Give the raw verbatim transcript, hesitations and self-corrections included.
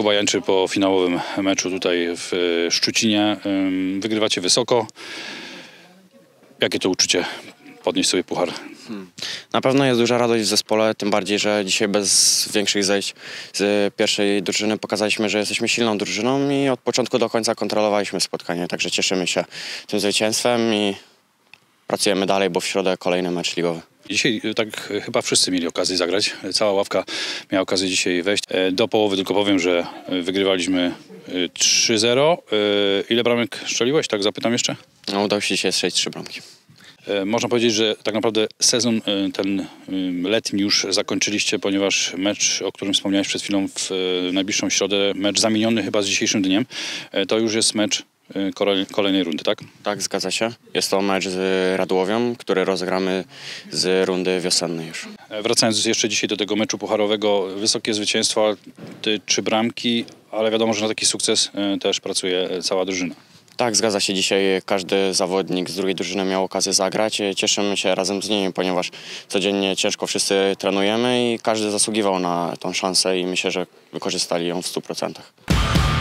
Kuba Jańczy po finałowym meczu tutaj w Szczucinie. Wygrywacie wysoko. Jakie to uczucie podnieść sobie puchar? Hmm. Na pewno jest duża radość w zespole, tym bardziej, że dzisiaj bez większych zejść z pierwszej drużyny pokazaliśmy, że jesteśmy silną drużyną i od początku do końca kontrolowaliśmy spotkanie, także cieszymy się tym zwycięstwem i pracujemy dalej, bo w środę kolejny mecz ligowy. Dzisiaj tak chyba wszyscy mieli okazję zagrać. Cała ławka miała okazję dzisiaj wejść. Do połowy tylko powiem, że wygrywaliśmy trzy zero. Ile bramek strzeliłeś? Tak zapytam jeszcze. No, udało się dzisiaj strzelić trzy bramki. Można powiedzieć, że tak naprawdę sezon ten letni już zakończyliście, ponieważ mecz, o którym wspomniałeś przed chwilą, w najbliższą środę, mecz zamieniony chyba z dzisiejszym dniem, to już jest mecz kolejnej rundy, tak? Tak, zgadza się. Jest to mecz z Radłowią, który rozegramy z rundy wiosennej już. Wracając jeszcze dzisiaj do tego meczu pucharowego, wysokie zwycięstwa, ty trzy bramki, ale wiadomo, że na taki sukces też pracuje cała drużyna. Tak, zgadza się. Dzisiaj każdy zawodnik z drugiej drużyny miał okazję zagrać. Cieszymy się razem z nimi, ponieważ codziennie ciężko wszyscy trenujemy i każdy zasługiwał na tą szansę i myślę, że wykorzystali ją w stu procentach.